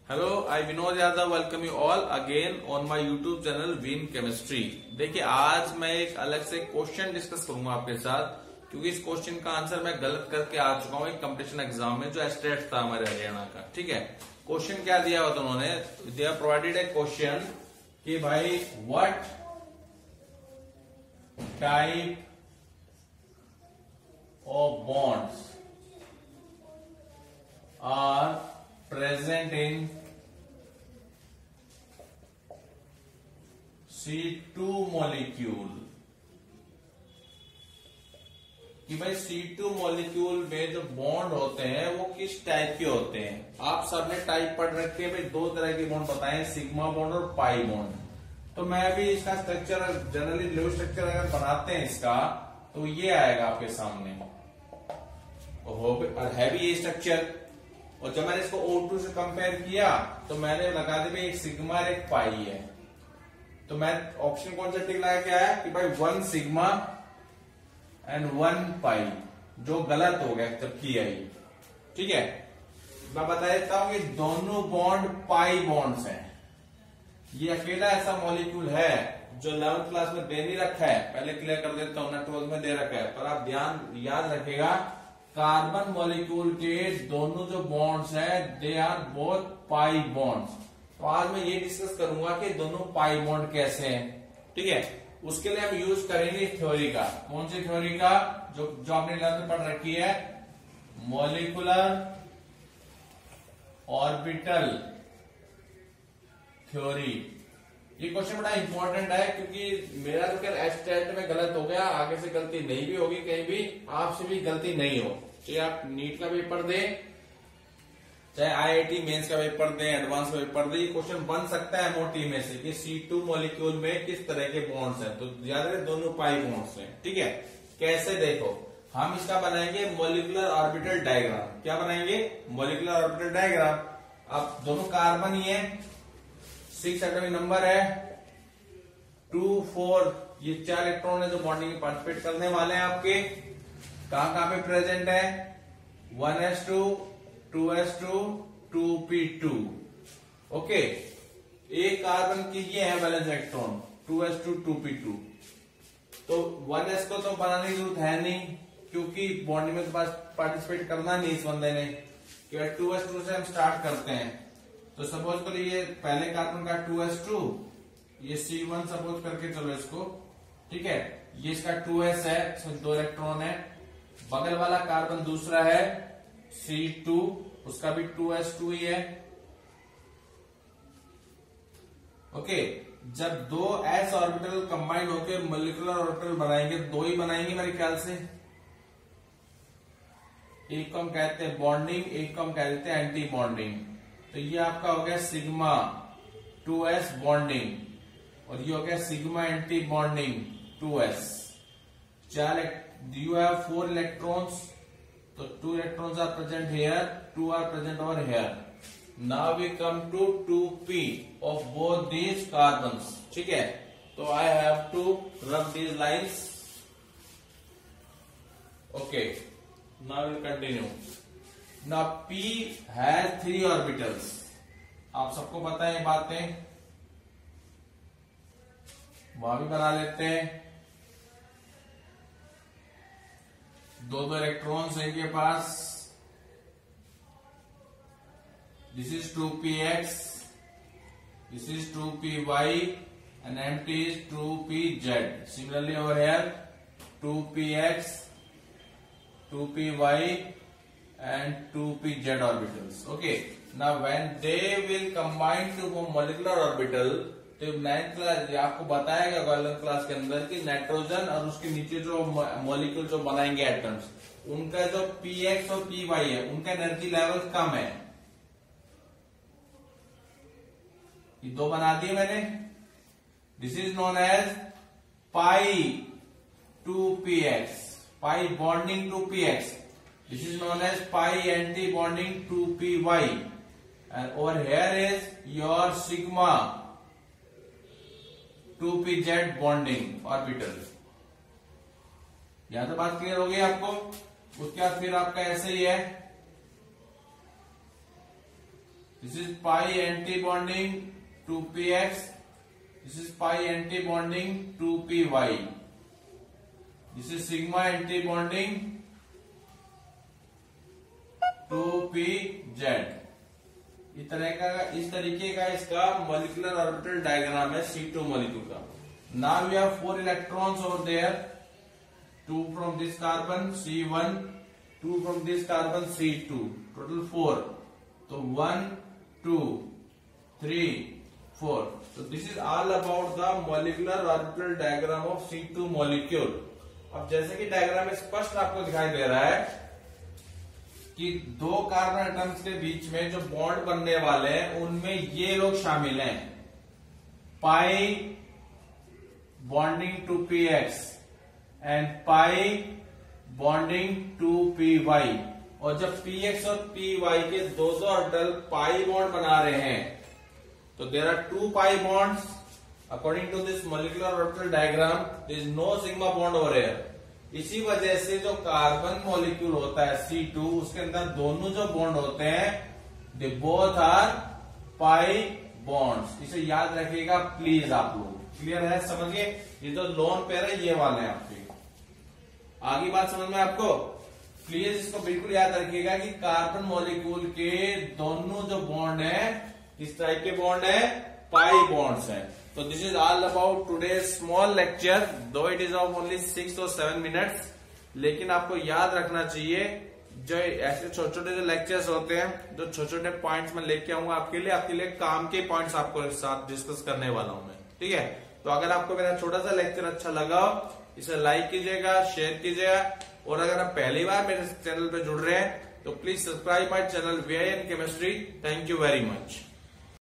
Hello, I Vinod Yadav welcome you all again on my YouTube channel Vin chemistry. देखिए, आज मैं एक अलग से क्वेश्चन डिस्कस करूंगा आपके साथ, क्योंकि इस क्वेश्चन का आंसर मैं गलत करके आ चुका हूं एक कंपटीशन एग्जाम में जो एस्टेट था हमारे हरियाणा का। ठीक है, क्वेश्चन क्या दिया हुआ था उन्होंने, they are provided a question कि भाई what type of bonds are present in C2 molecule। कि भाई C2 मॉलिक्यूल में जो बॉन्ड होते हैं वो किस टाइप के होते हैं। आप सबने टाइप पढ़ रखे हैं भाई, दो तरह के बॉन्ड बताए, सिग्मा बॉन्ड और पाई बॉन्ड। तो मैं अभी इसका स्ट्रक्चर जनरली लो स्ट्रक्चर अगर बनाते हैं इसका, तो ये आएगा आपके सामने और है भी ये स्ट्रक्चर। और जब मैंने इसको O2 से कंपेयर किया तो मैंने लगा दिया एक सिग्मा और एक पाई है। तो मैं ऑप्शन कौन सा टिक लगा के आया कि भाई 1 सिग्मा एंड 1 पाई, जो गलत हो गया जब किया ही। ठीक है, मैं बता देता हूं कि दोनों बॉन्ड पाई बॉन्ड्स हैं। ये अकेला ऐसा मॉलिक्यूल है जो 11th क्लास में दे नहीं रखा है, पहले क्लियर कर देता हूं ना, 12th में दे रखा है, पर आप ध्यान याद रखेगा कार्बन मॉलिक्यूल के दोनों जो बॉन्ड्स हैं they are both pi bonds. तो आज मैं ये डिस्कस करूंगा कि दोनों पाई बॉन्ड कैसे हैं। ठीक है, उसके लिए हम यूज करेंगे थ्योरी का। कौन सी थ्योरी का? जो आपने 11th में पढ़ रखी है, मॉलिक्यूलर ऑर्बिटल थ्योरी। ये क्वेश्चन बड़ा इंपॉर्टेंट है, क्योंकि मेरा तो खैर एस्टेट में गलत हो गया, आगे से गलती नहीं भी होगी, कहीं भी आपसे भी गलती नहीं हो। चाहे आप नीट का पेपर दें, चाहे आईआईटी मेंस का पेपर दें, एडवांस का पेपर दें, ये क्वेश्चन बन सकता है मोटी में से कि C2 मॉलिक्यूल में किस तरह के बॉन्ड्स हैं। तो याद रहे दोनों पाई बॉन्ड्स हैं। ठीक है, कैसे देखो, हम इसका बनाएंगे मॉलिक्यूलर ऑर्बिटल डायग्राम। क्या बनाएंगे? Molecular orbital diagram. अब दोनों कार्बन ही है, 6 एटॉमिक नंबर है, 2, 4, ये 4 इलेक्ट्रॉन है जो बॉन्डिंग में पार्टिसिपेट करने वाले हैं आपके। कहां पे प्रेजेंट है? 1s2, 2s2, 2p2। ओके, एक कार्बन की ये है वैलेंस इलेक्ट्रॉन 2s2, 2p2। तो 1s को तो बनाने की जरूरत है नहीं, क्योंकि बॉन्डिंग में पार्टिसिपेट करना नहीं इस बंदे ने। 2s2 से हम स्टार्ट करते हैं। तो सपोज करो ये पहले कार्बन का 2s2, ये C1 सपोज करके चलो इसको। ठीक है, ये इसका 2s है, इसमें 2 इलेक्ट्रॉन है। बगल वाला कार्बन दूसरा है C2, उसका भी 2s2 ही है। ओके, जब दो s ऑर्बिटल कंबाइन होकर मॉलिक्यूलर ऑर्बिटल बनाएंगे, 2 ही बनाएंगे मेरे ख्याल से। एक को हम कहते हैं बॉन्डिंग, एक को हम कहते हैं एंटी बॉन्डिंग। तो ये आपका हो गया सिग्मा 2s बॉन्डिंग, और ये हो गया sigma antibonding 2s। You have 4 electrons, so 2 electrons are present here, 2 are present over here. Now we come to 2p of both these carbons. ठीक है, तो I have to rub these lines. Okay, now we'll continue. Now p has 3 orbitals. आप सबको पता है ये बातें, वहां भी बना लेते हैं। 2 इलेक्ट्रॉन्स है इनके पास। This is 2px, this is 2py and empty is 2pz. Similarly over here 2px, 2py and 2pz orbitals. Okay, now when they will combine to form molecular orbital, तो 9th क्लास आपको बताएगा 12th class के अंदर कि nitrogen और उसके नीचे जो मॉलिक्यूल जो बनाएंगे एटम्स, उनका जो px और py है, उनका एनर्जी लेवल कम है। ये 2 बना दिए मैंने। This is known as pi 2px, pi bonding 2px। This is known as pi antibonding 2py, and over here is your sigma 2pz bonding orbital. यहां तो बात क्लियर हो गई आपको। उसके बाद फिर आपका ऐसे ही है, This is pi anti-bonding to px. This is pi anti-bonding to py. This is sigma anti-bonding to pz. इस तरीके का इसका मॉलिक्यूलर ऑर्बिटल डायग्राम है C2 मॉलिक्यूल का. Now we have 4 electrons over there. 2 from this carbon C1, 2 from this carbon C2. Total 4. So 1, 2, 3, 4. So this is all about the molecular orbital diagram of C2 molecule. अब जैसे कि diagram में स्पष्ट आपको दिखाई दे रहा है कि दो कार्बन एटम्स के बीच में जो बॉन्ड बनने वाले हैं उनमें ये लोग शामिल हैं. Pi bonding two P X and pi bonding two P Y. और जब पी एक्स और पी वाई के दो ऑर्बिटल पाई बॉन्ड बना रहे हैं तो there are 2 pi bonds. According to this molecular orbital diagram there is no sigma bond over here. इसी वजह से जो कार्बन मॉलिक्यूल होता है C2 उसके अंदर दोनों जो बॉन्ड होते हैं they both are pi bonds. इसे याद रखिएगा प्लीज आप लोग. क्लियर है? समझिए. ये तो लोन पेयर है ये वाले हैं आपके. आगे बात समझ में आपको? प्लीज इसको बिल्कुल याद रखिएगा कि कार्बन मॉलिक्यूल के दोनों जो बॉन्ड है इस टाइप के बॉन्ड है पाई बॉन्ड्स हैं. So this is all about today's small lecture, though it is of only 6 or 7 minutes. लेकिन आपको याद रखना चाहिए जो ऐसे छोटे छोटे जो लेक्चर्स होते हैं जो छोटे छोटे पॉइंट्स में लेके आऊंगा आपके लिए काम के पॉइंट्स आपको साथ डिस्कस करने वाला हूं मैं. ठीक है? तो अगर आपको मेरा छोटा सा लेक्चर अच्छा लगा हो इसे लाइक कीजिएगा, शेयर कीजिएगा. और अगर आप पहली बार मेरे चैनल पे जुड़ रहे हैं तो please subscribe my channel VIN chemistry. Thank you very much.